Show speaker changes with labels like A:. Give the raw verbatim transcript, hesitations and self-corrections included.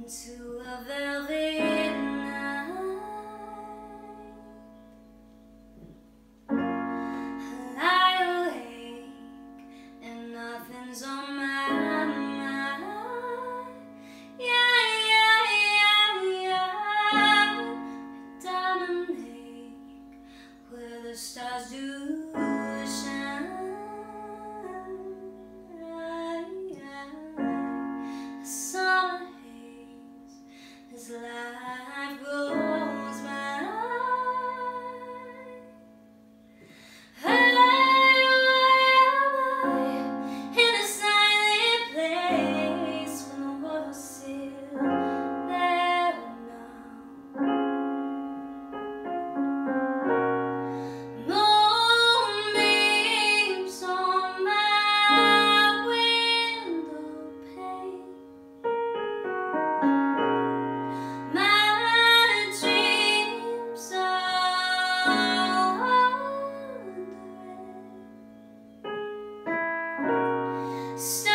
A: into a velvet night. I lie awake and nothing's on my mind. Yeah, yeah, yeah, yeah. A diamond lake where the stars do shine. A summer haze as life goes by. Hey, why am I in a silent place when the world's still there now? Moonbeams on my window pane. My dreams are wandering.